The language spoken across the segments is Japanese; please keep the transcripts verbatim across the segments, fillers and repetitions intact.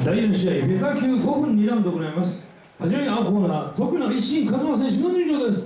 だいよん試合、フェザー級ごふんにラウンド行います。はじめに青コーナー、徳野一心一馬選手の入場です。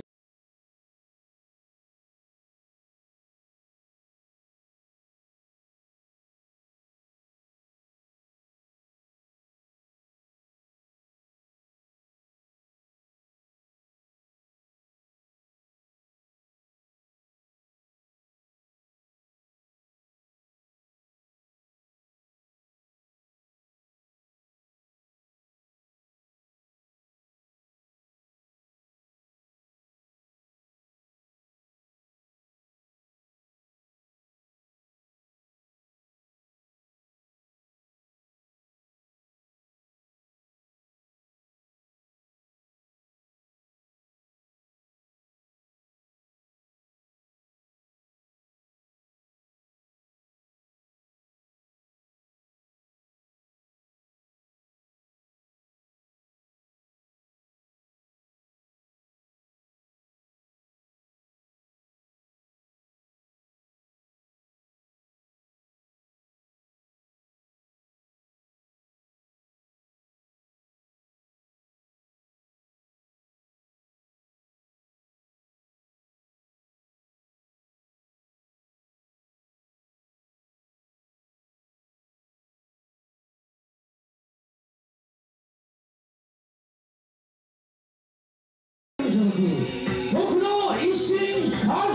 徳野一心一馬。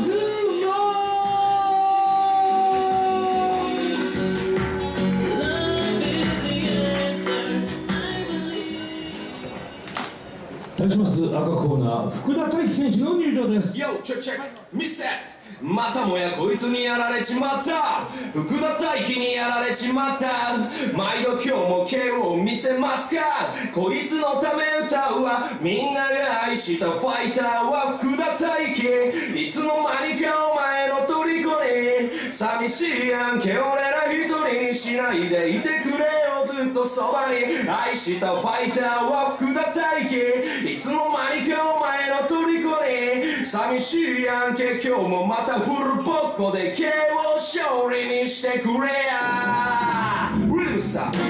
対します赤コーナー、福田大輝選手の入場です。 Yo, check check, 見せまたもやこいつにやられちまった。福田大輝にやられちまった。毎度今日も ケーオー を見せますか。こいつのため歌うわ。みんなが愛したファイターは福田大輝。いつの間にかお前の虜に。寂しいやんけ俺ら一人にしないでいてくれよ。ずっとそばに愛したファイターは福田大輝。いつの間にかお前の虜に。寂しいやんけ今日もまたフルボッコで ケーオー 勝利にしてくれや。リムさん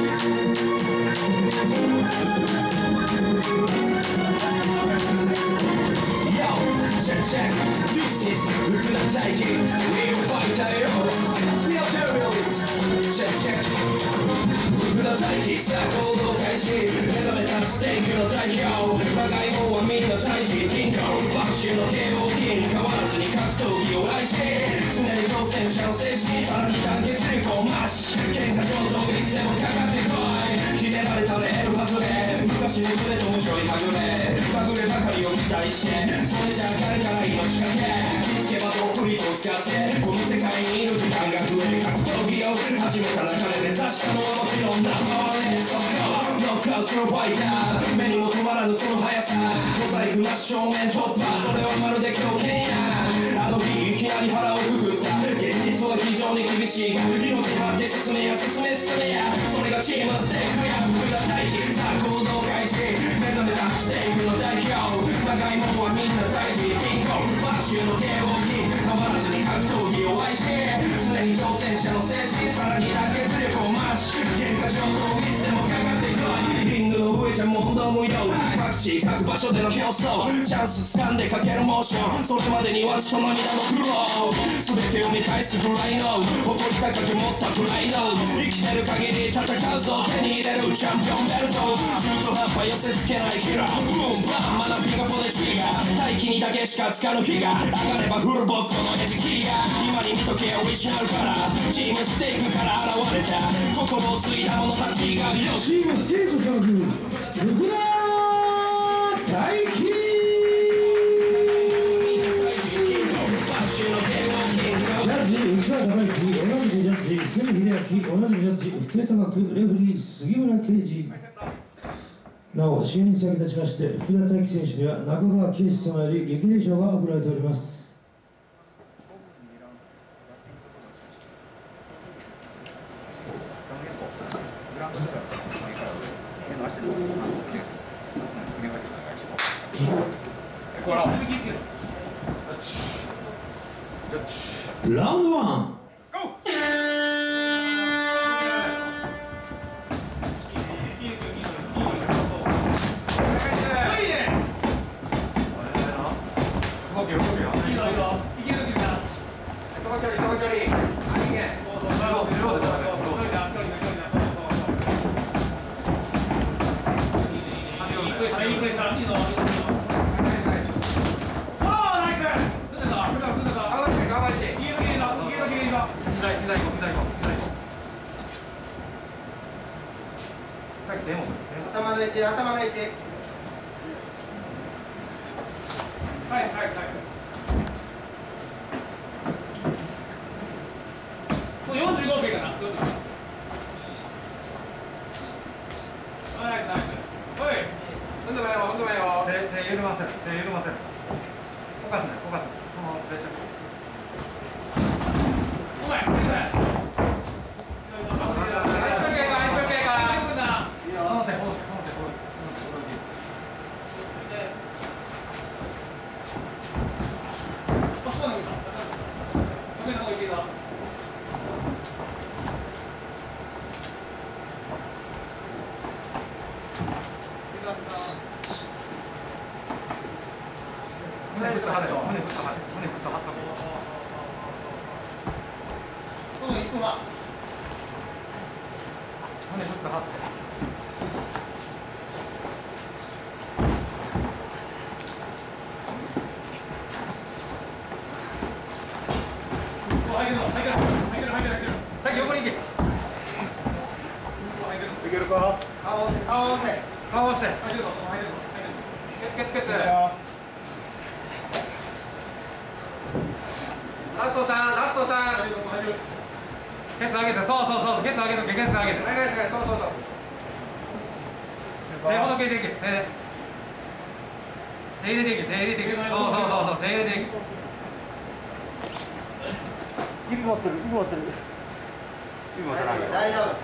Check, check, this is 福田大輝 Real fighter よ Real real Check, check 福田大輝さあ行動開始。目覚めたステークの代表。まがいもんはみんな大事銀行。爆臭の ケーオー 金変わらずに格闘技を愛し。常に挑戦者の精神さらに団結力を増し。喧嘩上等いつでもかかってこい。決められたレール外れ。昔に触れて面白いはぐれ。まぐればかりを期待して。それじゃあ彼から命かけ。見つけばドップリと使ってこの世界にいる時間が増える格闘技を始めた中で目指したのはもちろんナンバーワンでそこノックアウトするファイター。目にも止まらぬその速さ。モザイクなし正面突破。それはまるで狂犬や。あの日いきなり腹をくくった。現実は非常に厳しいが命張って進めや進め進めや。それがチームステークや福田大輝さあ行動開始。目覚めたステークの代表。まがいもんはみんな大事銀行。バッシュの ケーオー 金変わらずに格闘技を愛し。常に挑戦者の精神さらに団結力を増し。喧嘩上等いつでもかかってこい。リングの上じゃ問答無用。各地各場所での競争。チャンス掴んでかけるモーション。それまでには血と涙の苦労。全てを満たすプライド。誇り高く持ったプライド。生きてる限り戦うぞ。手に入れるチャンピオンベルト。中途半端寄せつけないヒラ。ブーンバン学びがポテチが。大気にだけしかつかぬ日が上がればフルボッコの餌食が。今に見とけオリジナルからチームステークから現れた心をついた者たちがよチームステーク所属福田大輝。ジャッジ内川貴之、同じくジャッジ杉秀明、同じくジャッジ福江高久、レフリー杉村啓二。なお、試合に先立ちまして、福田大輝選手には中川圭司様より激励賞が贈られております。ラウンドワン。 頭の位置、頭の位置。 はいはいはい。もうよんじゅうごびょうかな。はい、ナイス。おい。踏んでもええよ、踏んでもええよ。手、手緩ませる、手緩ませる。動かすね、動かす。そのプレッシャー。お前、お前。その手、その手、その手、その手。あ、そうなんだ。ごめんなさい、いけた。胸振ったはずよ。胸振ったはず。胸振ったはず。この一分は。胸振ったはず。入るの、入る、入る、入る、入る。はい、横に行け。いけるか。顔合わせ、顔合わせ。顔合わせ。入るの、入るの、入る。ケツケツケツ。ラストさん、ラストさん。ケツ上げて、そうそうそう、ケツ上げとけ、ケツ上げて。はいはいはい、そうそうそう。手ほどけていけ、手。手入れていけ、手入れていけ。そうそうそうそう、手入れていけ。 指持ってる、指持ってる。指持ってない。大丈夫。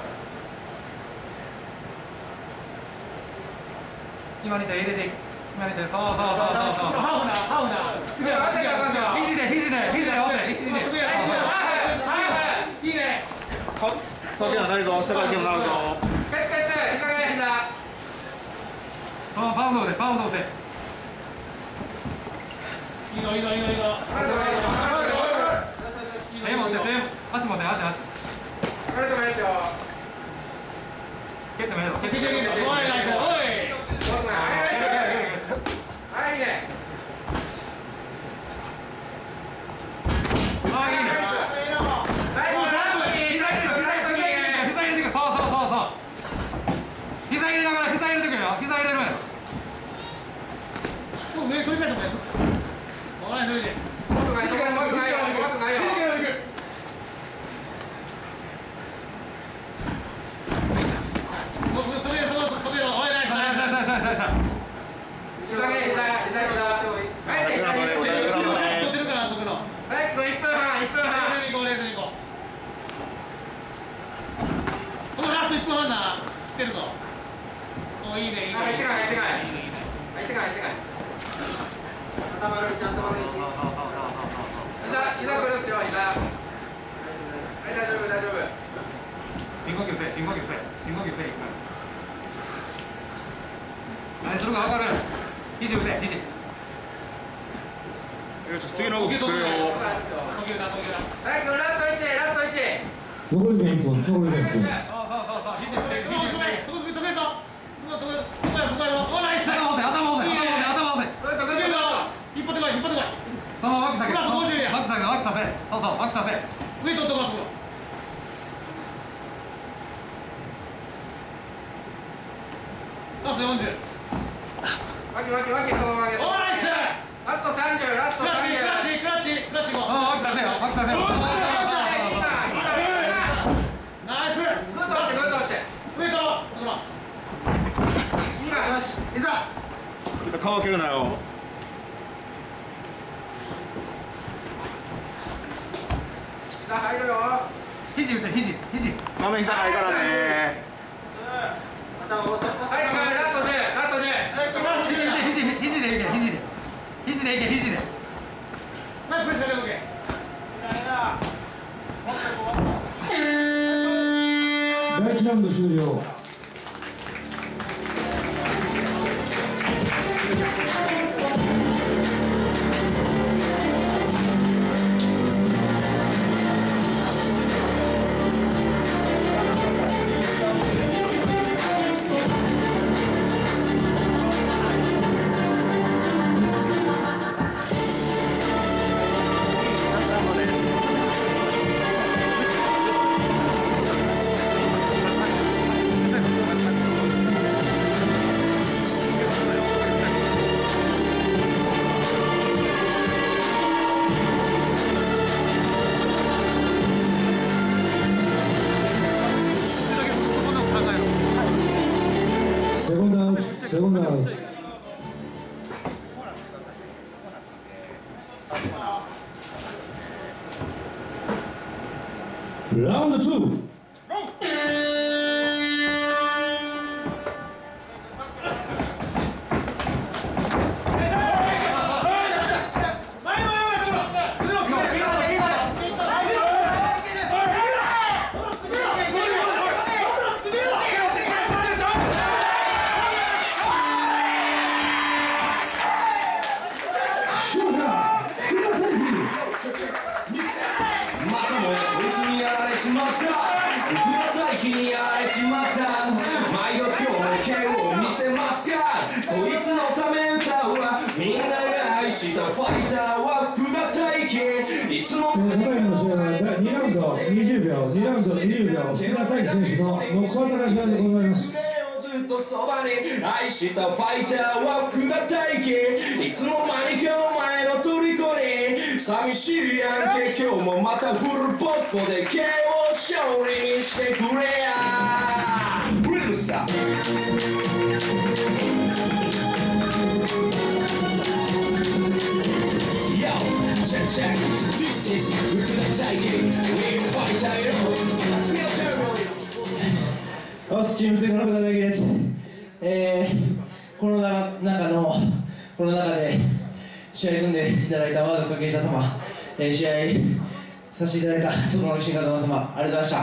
隙間に手入れていけ。隙間に手、そうそうそうそうそう。ハウナ、ハウナ。次は汗がかんじゃん。肘で、肘で、肘で押せ、肘で。はいはい、いいね。 時はないぞ、下から来てもらうぞ。 ケツケツ、膝が膝。そのパウンドで、パウンドで。いいの、いいの、いいの、いいの。手持って、手、足持って、足、足。これでもいいですよ。蹴ってもいいよ。蹴ってもいいよ。おい、ナイス、おい。はい、いいね。あ、いいね。膝入れる、膝入れる、膝入れてく、そうそうそうそう。膝入れながら、膝入れてくよ。膝入れる。もう上取り返してもいい。おい、抜いて。もっとない、そこもっとないよ。もっとないよ。いいね、いいね。入ってない、入ってない。入ってない、入ってない。頭の位置、頭の位置。膝、膝くるっすよ、膝。はい、大丈夫、大丈夫。深呼吸せえ、深呼吸せえ。深呼吸せえ。何するか分かる？肘打て、肘。よし、次の動き作るよ。呼吸だ、呼吸だ。はい、ラストいち、ラストいち。 残りがいっぷん、残りがいっぷん。 そうそうそうそう、肘打て、肘打て。そこそこそこやぞ。そこそこそこや、そこやぞ。お、ナイス。頭押せ、頭押せ、頭押せ、頭押せ。引っ張ってこい、引っ張ってこい。そのまま脇下げ。脇下げ、脇させ。そうそう、脇させ。上取っとこう、ところ。ラストよんじゅう。脇脇脇、そのまま上げ。お、ナイス。ラストさんじゅう、ラストさんじゅう。クラッチ、クラッチ、クラッチ、クラッチご。そのまま脇させよ、脇させよ。ナイス。グッと押して、グッと押して。上取ろう、ところ。よし、いざ。 顔開けるなよ。 膝入るよ。肘打て、肘、肘。 豆膝ないからね。 頭を。はい、ラストじゅう、ラストじゅう。肘打て、肘、肘でいけ、肘で。肘でいけ、肘で。前プレッシャーかけとけ。 だいいちラウンド終了。 ラストセコンドアウト、セコンドアウト。ラウンドツー。 ちまった福田大輝にやられちまった毎度今日も剣を見せますかこいつのため歌うわみんなが愛したファイターは福田大輝いつもただいまの試合はにラウンドにじゅうびょうにラウンドにじゅうびょう福田大輝選手のノックアウトラジアでございます。 ずっとそばに愛したファイターは福田大輝いつの間にかお前の虜に寂しいやんけ今日もまたフルポッコで ケーオー 勝利にしてくれやリムスターYo, check check This is 福田大輝 Real fighter yo Real terror よし、チーム戦の福田大輝です。えー、この中の、この中で試合組んでいただいたワード関係者様、えー、試合させていただいた徳の新方様、ありがとうございました。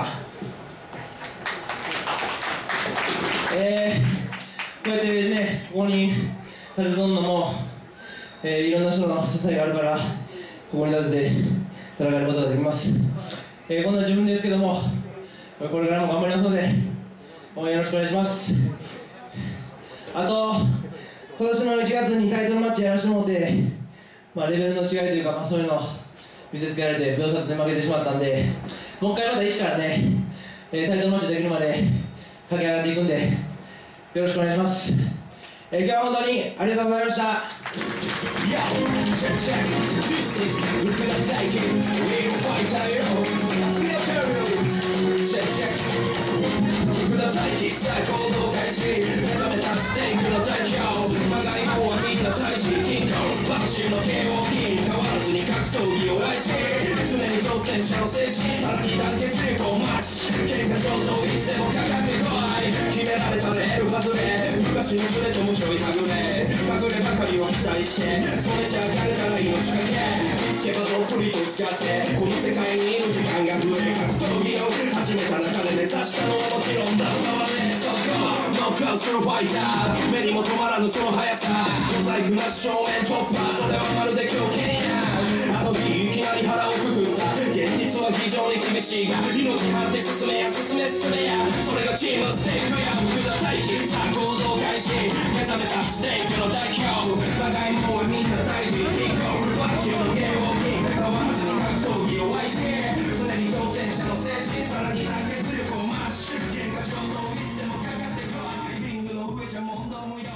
えー、こうやってね、ここに立てとんのも、えー、いろんな人の支えがあるから、ここに立てて戦えることができます。えー、こんな自分ですけども、これからも頑張りますので、応援よろしくお願いします。あと、今年のいちがつにタイトルマッチやらせてもらって、まあ、レベルの違いというか、まあ、そういうのを見せつけられて、秒殺で負けてしまったんで、もう一回また一からね、えー、タイトルマッチできるまで駆け上がっていくんで、よろしくお願いします。えー、今日は本当にありがとうございました。 Yo, check check. This is 福田大輝 Real fighter yo. Real terror. Check check. 福田大輝さあ行動開始目覚めたステークの代表まがいもんはみんな大使金庫バッシュの ケーオー 金変わらずに格闘技を愛し常に挑戦者の精神さらに団結力を増し喧嘩上等いつでもかかってこい決められたレール外れ昔のズレと無償いはぐれまぐればかりを期待してそれじゃあ彼から命かけ見つけばどっぷりと使ってこの世界にいる時間が増え格闘技を始めた中で目指したのはもちろんだ馬はねそこノックアウトするファイター目にも止まらぬその速さ小細工な正面突破それはまるで狂犬やあの日いきなり腹をくくった現実は非常に厳しいが命張って進めや進め進めやそれがチームステークや福田大輝さあ行動開始目覚めたステークの代表まがいもんはみんな大事銀行ワッシュのゲームを変わらずに格闘技を愛し常に挑戦者の精神さらに団結力を増し喧嘩上等いつでもかかってこいリングの上じゃ問答無用